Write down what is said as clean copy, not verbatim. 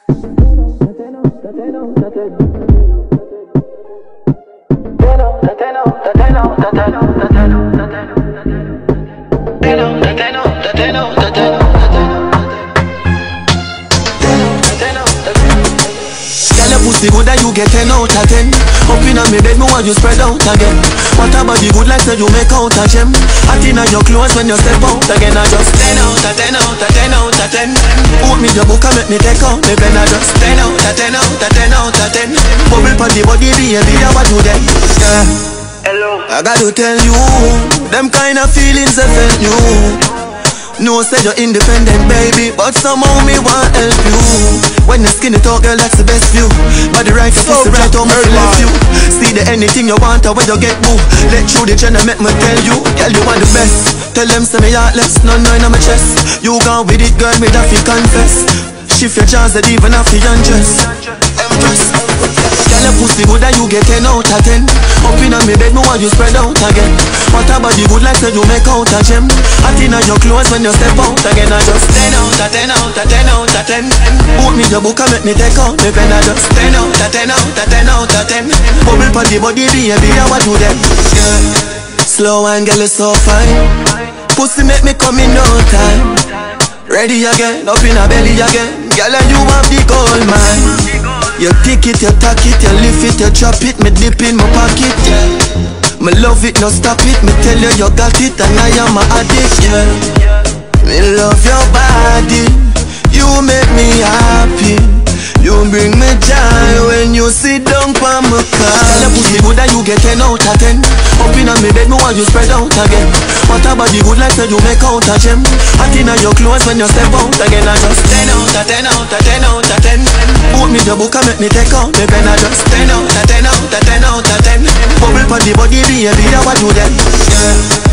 Pussy good that you get 10 out of 10. Up in a me bed, me want you spread out again. What about the good like that you make out a gem? Hot in your clothes when you step out again. I just 10 out of 10 out of 10 out of 10. Put me your book and make me take out the pen. I just 10 out of 10 out of 10 out of 10. Bubble for the body, baby, I want you then. Yeah. Hello. I got to tell you, them kind of feelings I felt you. No, say you're independent, baby, but somehow me want help you. When you skinny talk, girl, that's the best view. But the right pussy right on me left you. See the anything you want, or when you get moved. Let through the channel, make me tell you, girl, you want the best. Tell them, say me heartless, no in my chest. You gone with it, girl, me that you confess. Shift your chance, that even after you undress. Empress. Girl, your pussy good and you get 10 out of 10. Up in a me bed, me want you spread out again. What about the good like that you make out a gem? Hot in your clothes when you step out again. I just 10 out of 10 out of 10 out of 10. Put me your book and make me take out the pen. I just 10 out of 10 out of 10 out of 10. Bubble for the body, baby, I want you then. Yeah. Slow and girl, it's so fine. Pussy make me come in no time. Ready again, up in a belly again. Girl, and you have the gold mine. You pick it, you tack it, you lift it, you drop it. Me dip in my pocket, yeah. Me love it, no stop it. Me tell you, you got it, and I am a addict, yeah. Me love your body, you make me happy. You bring me joy when you sit down for my car. Tell your pussy good that you get 10 out of 10. Up in a me bed, me want you spread out again. What about the good like that you make out a gem? Hot in your clothes when you step out again. I just 10 out of 10 out of 10 out of 10. Put me your book and make me take out the pen. I just 10 out of 10 out of 10 out of 10. Bubble for the body, baby, I want you then. Yeah.